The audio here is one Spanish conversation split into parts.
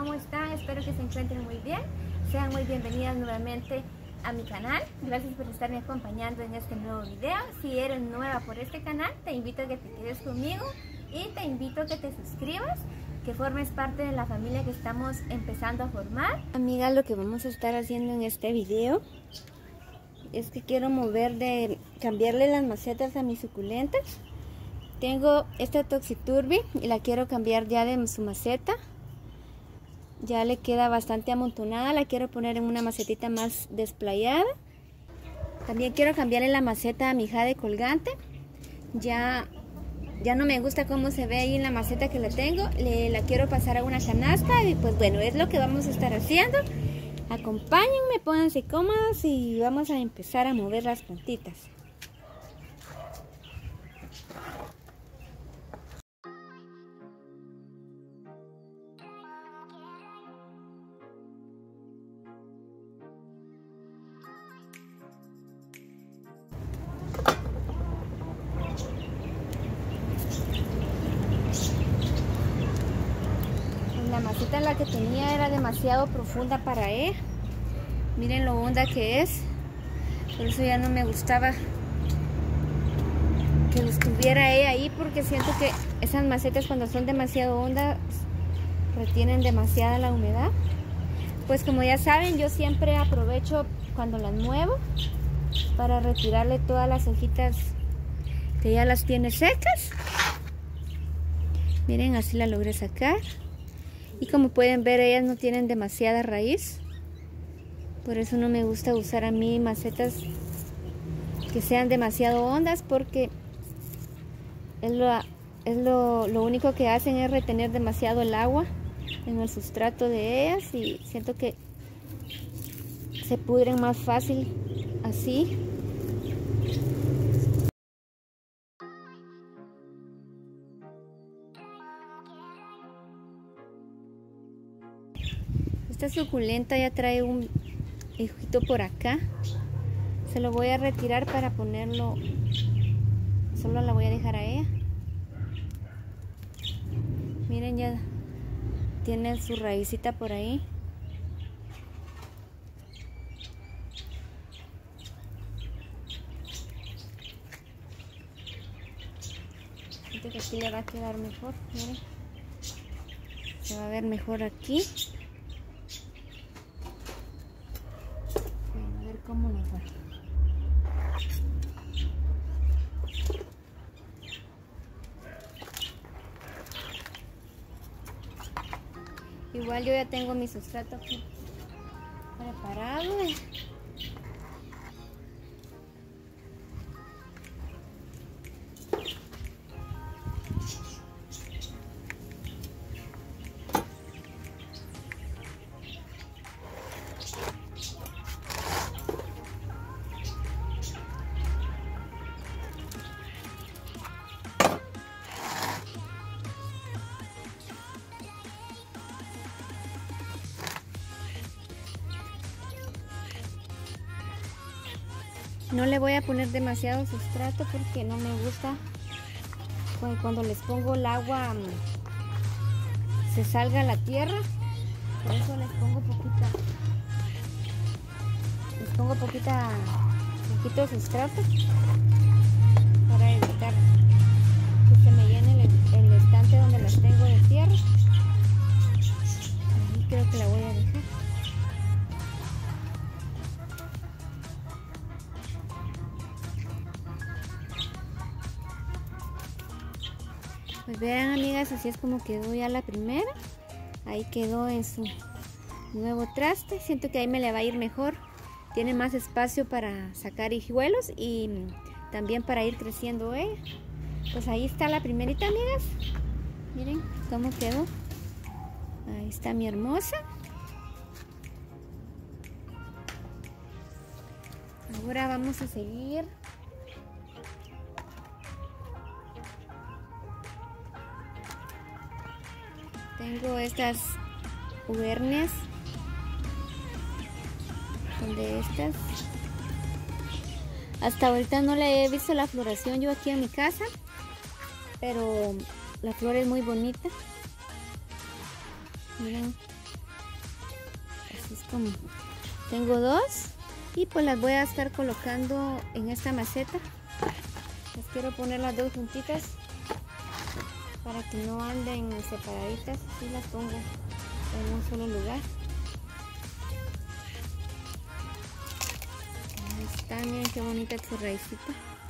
¿cómo están? Espero que se encuentren muy bien. Sean muy bienvenidas nuevamente a mi canal. Gracias por estarme acompañando en este nuevo video. Si eres nueva por este canal, te invito a que te quedes conmigo y te invito a que te suscribas, que formes parte de la familia que estamos empezando a formar. Amigas, lo que vamos a estar haciendo en este video es que quiero cambiarle las macetas a mis suculentas. Tengo esta Toxiturbi y la quiero cambiar ya de su maceta. Ya le queda bastante amontonada, la quiero poner en una macetita más desplayada. También quiero cambiarle la maceta a mi jade colgante. Ya no me gusta cómo se ve ahí en la maceta que la tengo. La quiero pasar a una canasta y pues bueno, es lo que vamos a estar haciendo. Acompáñenme, pónganse cómodas y vamos a empezar a mover las plantitas. La maceta la que tenía era demasiado profunda para ella. Miren lo honda que es. Por eso ya no me gustaba que lo estuviera ella ahí, porque siento que esas macetas cuando son demasiado hondas retienen demasiada la humedad. Pues como ya saben, yo siempre aprovecho cuando las muevo para retirarle todas las hojitas que ya las tiene secas. Miren, así la logré sacar. Y como pueden ver, ellas no tienen demasiada raíz. Por eso no me gusta usar a mí macetas que sean demasiado hondas, porque lo único que hacen es retener demasiado el agua en el sustrato de ellas y siento que se pudren más fácil así. Esta suculenta ya trae un hijito por acá. Se lo voy a retirar para ponerlo. Solo la voy a dejar a ella. Miren, ya tiene su raícita por ahí. Siento que aquí le va a quedar mejor. Miren, se va a ver mejor aquí. ¿Cómo nos va? Igual yo ya tengo mi sustrato aquí preparado. No le voy a poner demasiado sustrato porque no me gusta cuando les pongo el agua se salga a la tierra. Por eso les pongo poquito de sustrato para evitar que se me llene el estante donde las tengo de tierra. Ahí creo que la voy a dejar. Pues vean, amigas, así es como quedó ya la primera. Ahí quedó en su nuevo traste. Siento que ahí me le va a ir mejor. Tiene más espacio para sacar hijuelos y también para ir creciendo ella. Pues ahí está la primerita, amigas. Miren cómo quedó. Ahí está mi hermosa. Ahora vamos a seguir. Tengo estas huernias. Son de estas. Hasta ahorita no le he visto la floración yo aquí en mi casa, pero la flor es muy bonita. Miren como tengo dos y pues las voy a estar colocando en esta maceta. Les quiero poner las dos juntitas para que no anden separaditas, así las pongo en un solo lugar. Ahí está, miren qué bonita su raicita.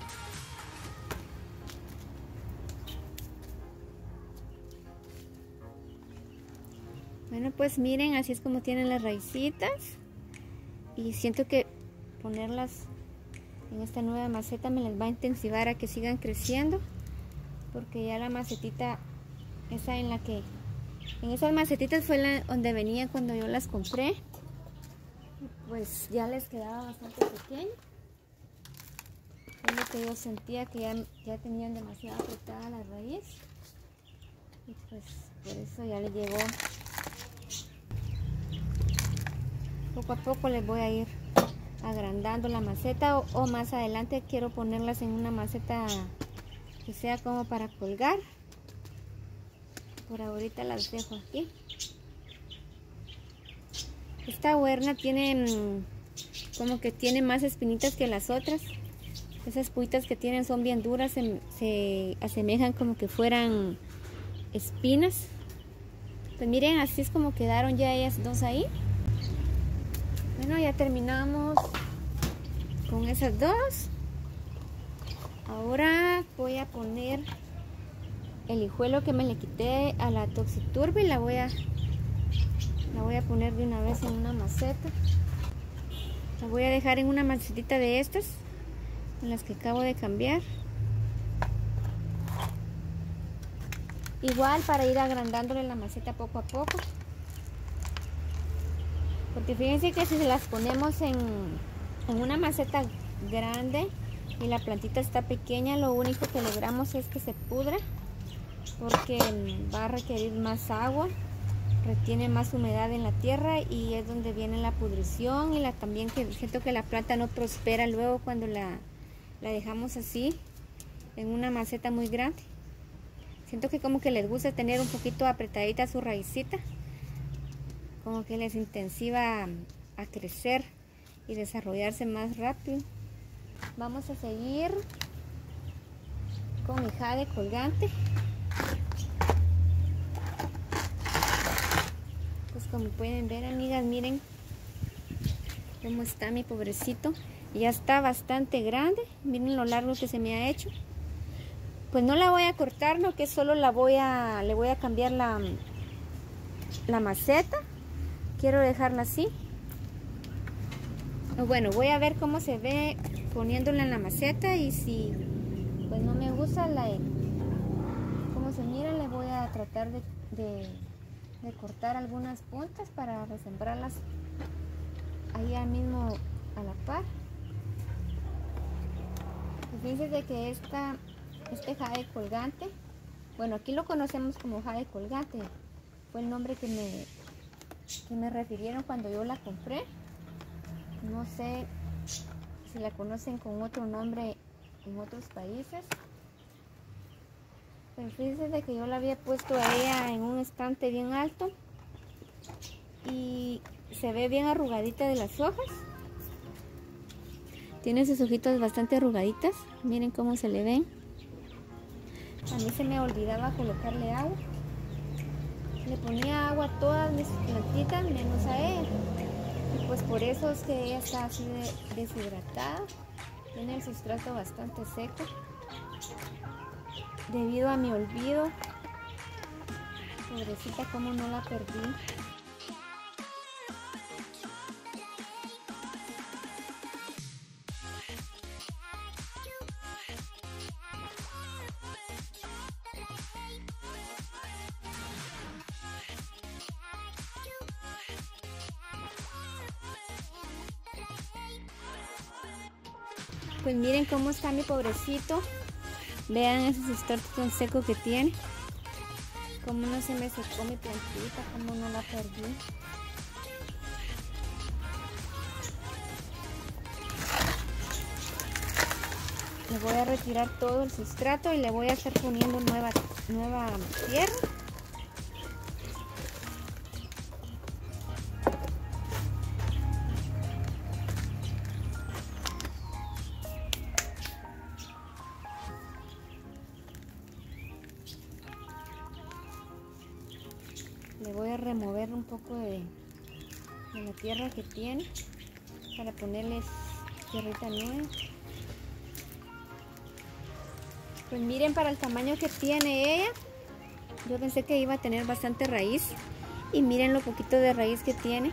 Bueno, pues miren, así es como tienen las raicitas. Y siento que ponerlas en esta nueva maceta me las va a incentivar a que sigan creciendo. Porque ya la macetita, esa en esas macetitas fue donde venía cuando yo las compré. Pues ya les quedaba bastante pequeño. Es lo que yo sentía, que ya tenían demasiado apretada la raíz. Y pues por eso ya les llegó. Poco a poco les voy a ir agrandando la maceta o más adelante quiero ponerlas en una maceta que sea como para colgar. Por ahorita las dejo aquí. Esta huerna tiene como que tiene más espinitas que las otras. Esas puitas que tienen son bien duras, se asemejan como que fueran espinas. Pues miren, así es como quedaron ya ellas dos ahí. Bueno, ya terminamos con esas dos. Ahora voy a poner el hijuelo que me le quité a la Toxiturbo y la voy a poner de una vez en una maceta. La voy a dejar en una macetita de estas, en las que acabo de cambiar. Igual para ir agrandándole la maceta poco a poco. Porque fíjense que si las ponemos en una maceta grande y la plantita está pequeña, lo único que logramos es que se pudra, porque va a requerir más agua, retiene más humedad en la tierra y es donde viene la pudrición y también que siento que la planta no prospera luego cuando la dejamos así en una maceta muy grande. Siento que como que les gusta tener un poquito apretadita su raicita, como que les intensiva a crecer y desarrollarse más rápido. Vamos a seguir con mi jade colgante. Pues como pueden ver, amigas, miren cómo está mi pobrecito. Ya está bastante grande, miren lo largo que se me ha hecho. Pues no la voy a cortar, no, que solo le voy a cambiar la maceta. Quiero dejarla así. Bueno, voy a ver cómo se ve poniéndola en la maceta y si pues no me gusta cómo se mira, le voy a tratar de cortar algunas puntas para resembrarlas ahí mismo a la par. Pues fíjense de que este jade colgante, bueno, aquí lo conocemos como jade colgante, fue el nombre que me refirieron cuando yo la compré. No sé si la conocen con otro nombre en otros países. Pero fíjense de que yo la había puesto a ella en un estante bien alto y se ve bien arrugadita de las hojas. Tiene sus hojitas bastante arrugaditas. Miren cómo se le ven. A mí se me olvidaba colocarle agua. Le ponía agua a todas mis plantitas menos a ella. Y pues por eso es que ella está así deshidratada. Tiene el sustrato bastante seco. Debido a mi olvido. Pobrecita, como no la perdí. Pues miren cómo está mi pobrecito. Vean ese sustrato tan seco que tiene. Cómo no se me secó mi plantita, cómo no la perdí. Le voy a retirar todo el sustrato y le voy a estar poniendo nueva tierra. Le voy a remover un poco de la tierra que tiene para ponerles tierrita nueva. Pues miren, para el tamaño que tiene ella, yo pensé que iba a tener bastante raíz. Y miren lo poquito de raíz que tiene.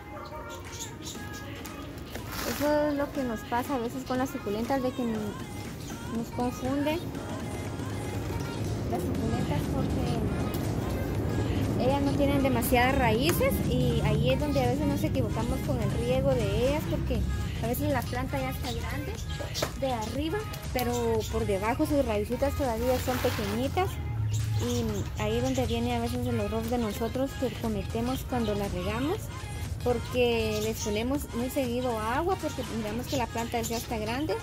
Eso es lo que nos pasa a veces con las suculentas, de que nos confunden las suculentas porque ellas no tienen demasiadas raíces, y ahí es donde a veces nos equivocamos con el riego de ellas, porque a veces la planta ya está grande de arriba, pero por debajo sus raícitas todavía son pequeñitas, y ahí es donde viene a veces el error de nosotros que cometemos cuando la regamos, porque les ponemos muy seguido agua porque miramos que la planta ya está grande,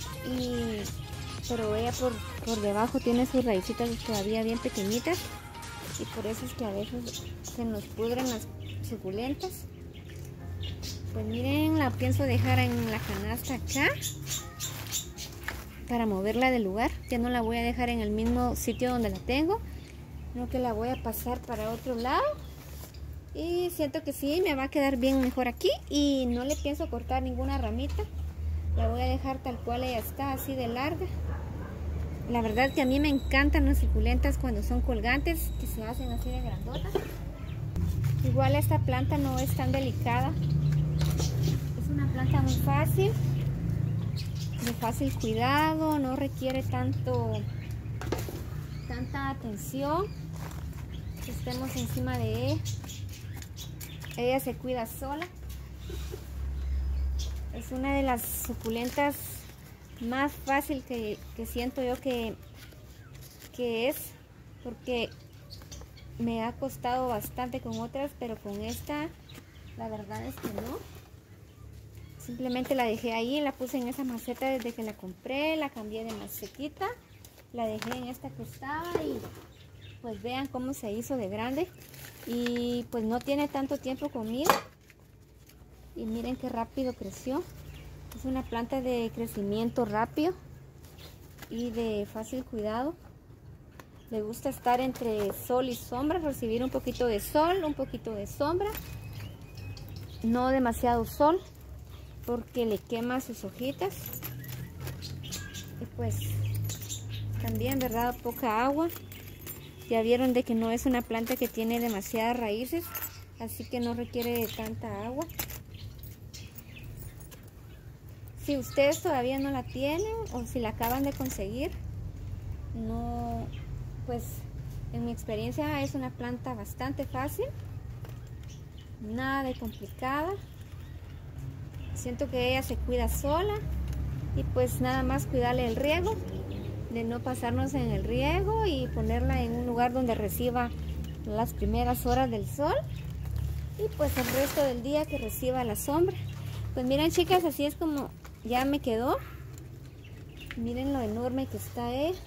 pero ella por debajo tiene sus raícitas todavía bien pequeñitas, y por eso es que a veces se nos pudren las suculentas. Pues miren, la pienso dejar en la canasta acá para moverla del lugar. Ya no la voy a dejar en el mismo sitio donde la tengo, sino que la voy a pasar para otro lado, y siento que sí, me va a quedar bien mejor aquí, y no le pienso cortar ninguna ramita. La voy a dejar tal cual ella está, así de larga. La verdad que a mí me encantan las suculentas cuando son colgantes, que se hacen así de grandotas. Igual esta planta no es tan delicada. Es una planta muy fácil, de fácil cuidado, no requiere tanta atención que estemos encima de ella. Ella se cuida sola. Es una de las suculentas más fácil que siento yo que es, porque me ha costado bastante con otras, pero con esta la verdad es que no. Simplemente la dejé ahí, la puse en esa maceta desde que la compré, la cambié de macetita, la dejé en esta que estaba, y pues vean cómo se hizo de grande, y pues no tiene tanto tiempo conmigo, y miren qué rápido creció. Es una planta de crecimiento rápido y de fácil cuidado. Le gusta estar entre sol y sombra, recibir un poquito de sol, un poquito de sombra, no demasiado sol porque le quema sus hojitas, y pues también, ¿verdad?, poca agua. Ya vieron de que no es una planta que tiene demasiadas raíces, así que no requiere de tanta agua. Si ustedes todavía no la tienen, o si la acaban de conseguir, no, pues en mi experiencia es una planta bastante fácil, nada de complicada. Siento que ella se cuida sola, y pues nada más cuidarle el riego, de no pasarnos en el riego, y ponerla en un lugar donde reciba las primeras horas del sol, y pues el resto del día que reciba la sombra. Pues miren, chicas, así es como ya me quedó. Miren lo enorme que está ella.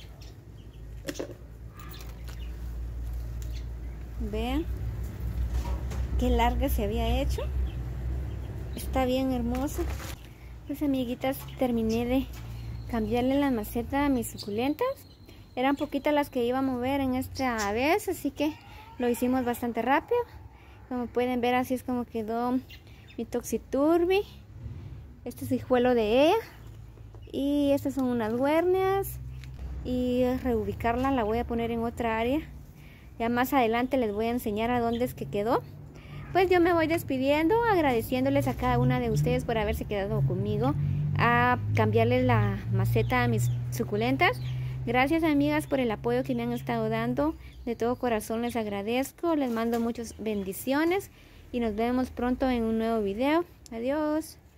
Vean qué larga se había hecho. Está bien hermosa. Pues amiguitas, terminé de cambiarle la maceta a mis suculentas. Eran poquitas las que iba a mover en esta vez, así que lo hicimos bastante rápido. Como pueden ver, así es como quedó mi Toxiturbi. Este es el hijuelo de ella, y estas son unas guernias, y reubicarla la voy a poner en otra área. Ya más adelante les voy a enseñar a dónde es que quedó. Pues yo me voy despidiendo, agradeciéndoles a cada una de ustedes por haberse quedado conmigo a cambiarle la maceta a mis suculentas. Gracias, amigas, por el apoyo que me han estado dando. De todo corazón les agradezco, les mando muchas bendiciones, y nos vemos pronto en un nuevo video. Adiós.